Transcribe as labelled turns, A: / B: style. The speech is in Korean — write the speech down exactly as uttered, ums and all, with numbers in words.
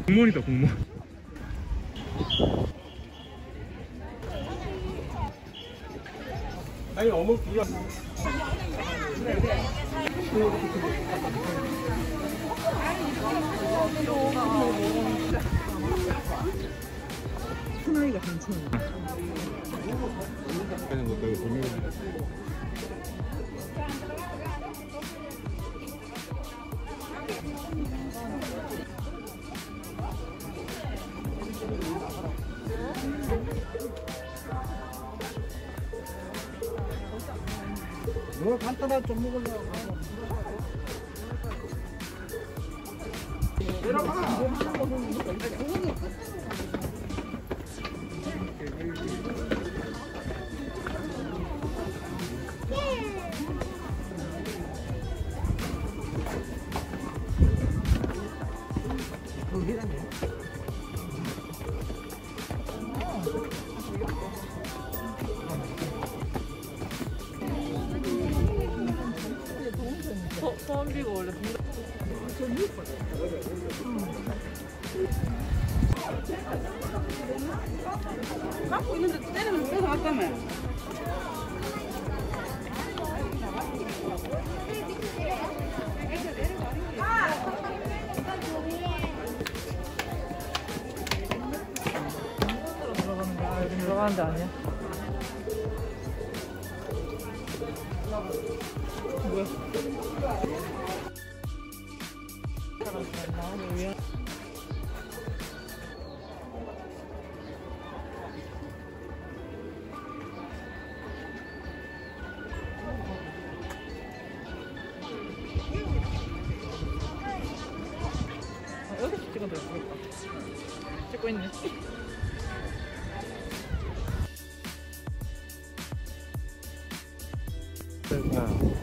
A: 공무원이다 공무원. 아니 어묵 불러.
B: 큰아이가 괜찮아.
A: 하는 것도 돌려.
B: 뭐 간단하게 좀 먹으려고. 내려가.
C: 소원비가 원래 갖고 있는데 때리면 뺏어 갔다며. 들어가는 데 아니야? 뭐야? 여기서 찍어도 되겠다. 찍고 있네.
A: 야.